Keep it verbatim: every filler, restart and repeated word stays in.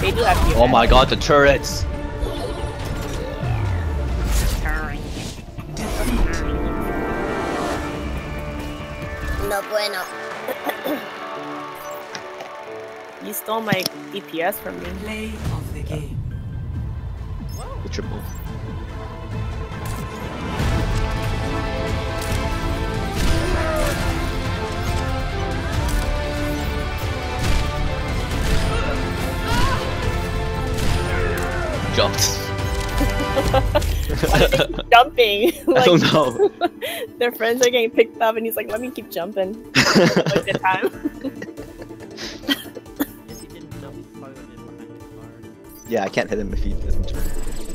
They do have you. Oh my god, the turrets! No bueno. You stole my D P S from me. Play of the game. The triple. Jumped. Why are they jumping? Like, I don't know. Their friends are getting picked up, and he's like, "Let me keep jumping." Like the time. Yeah, I can't hit him if he doesn't turn.